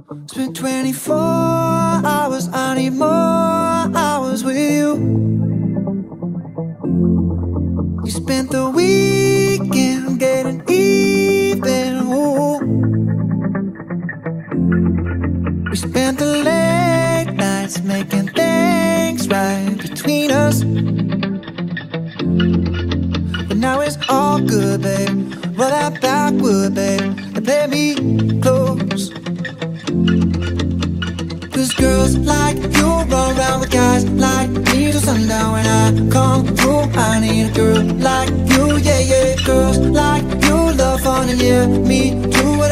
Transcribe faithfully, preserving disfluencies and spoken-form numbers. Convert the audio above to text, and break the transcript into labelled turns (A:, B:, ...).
A: Spent twenty-four hours, I need more hours with you. You spent the weekend getting even, ooh. We spent the late nights making things right between us. But now it's all good, babe. Roll that backward, babe, and play me close. Cause girls like you run around with guys like me till sundown. When I come through, I need a girl like you, yeah, yeah. Girls like you love fun and yeah, me too.